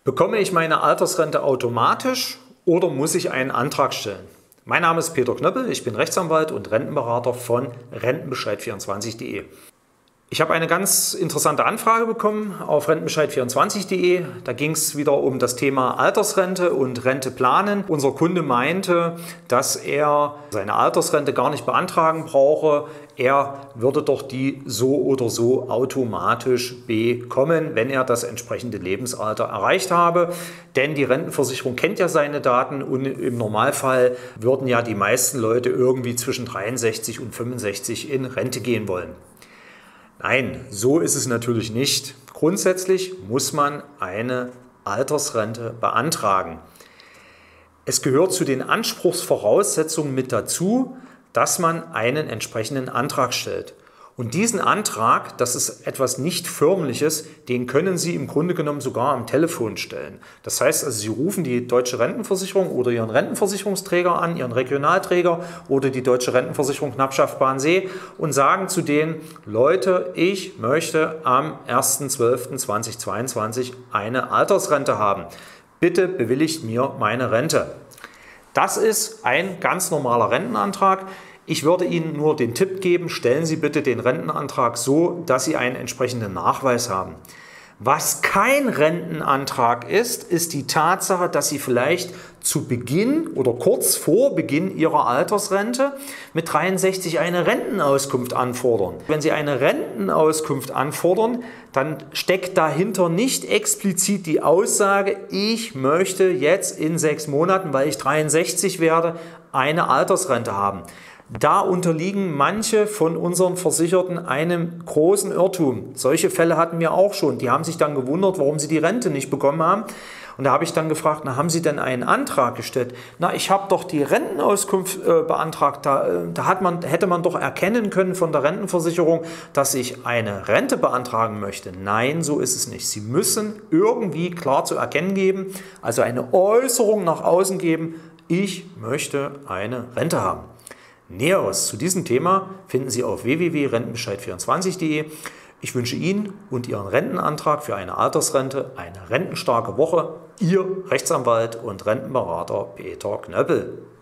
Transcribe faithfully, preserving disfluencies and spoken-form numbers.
Bekomme ich meine Altersrente automatisch oder muss ich einen Antrag stellen? Mein Name ist Peter Knöppel, ich bin Rechtsanwalt und Rentenberater von Rentenbescheid vierundzwanzig punkt de. Ich habe eine ganz interessante Anfrage bekommen auf Rentenbescheid vierundzwanzig punkt de. Da ging es wieder um das Thema Altersrente und Rente planen. Unser Kunde meinte, dass er seine Altersrente gar nicht beantragen brauche. Er würde doch die so oder so automatisch bekommen, wenn er das entsprechende Lebensalter erreicht habe. Denn die Rentenversicherung kennt ja seine Daten und im Normalfall würden ja die meisten Leute irgendwie zwischen dreiundsechzig und fünfundsechzig in Rente gehen wollen. Nein, so ist es natürlich nicht. Grundsätzlich muss man eine Altersrente beantragen. Es gehört zu den Anspruchsvoraussetzungen mit dazu, dass man einen entsprechenden Antrag stellt. Und diesen Antrag, das ist etwas nicht Förmliches, den können Sie im Grunde genommen sogar am Telefon stellen. Das heißt also, Sie rufen die Deutsche Rentenversicherung oder Ihren Rentenversicherungsträger an, Ihren Regionalträger oder die Deutsche Rentenversicherung Knappschaft Wannsee und sagen zu denen: Leute, ich möchte am ersten zwölften zweitausendzweiundzwanzig eine Altersrente haben. Bitte bewilligt mir meine Rente. Das ist ein ganz normaler Rentenantrag. Ich würde Ihnen nur den Tipp geben, stellen Sie bitte den Rentenantrag so, dass Sie einen entsprechenden Nachweis haben. Was kein Rentenantrag ist, ist die Tatsache, dass Sie vielleicht zu Beginn oder kurz vor Beginn Ihrer Altersrente mit dreiundsechzig eine Rentenauskunft anfordern. Wenn Sie eine Rentenauskunft anfordern, dann steckt dahinter nicht explizit die Aussage, ich möchte jetzt in sechs Monaten, weil ich dreiundsechzig werde, eine Altersrente haben. Da unterliegen manche von unseren Versicherten einem großen Irrtum. Solche Fälle hatten wir auch schon. Die haben sich dann gewundert, warum sie die Rente nicht bekommen haben. Und da habe ich dann gefragt, na, haben Sie denn einen Antrag gestellt? Na, ich habe doch die Rentenauskunft äh, beantragt. Da, äh, da hat man, hätte man doch erkennen können von der Rentenversicherung, dass ich eine Rente beantragen möchte. Nein, so ist es nicht. Sie müssen irgendwie klar zu erkennen geben, also eine Äußerung nach außen geben, ich möchte eine Rente haben. Näheres zu diesem Thema finden Sie auf w w w punkt rentenbescheid vierundzwanzig punkt de. Ich wünsche Ihnen und Ihren Rentenantrag für eine Altersrente eine rentenstarke Woche. Ihr Rechtsanwalt und Rentenberater Peter Knöppel.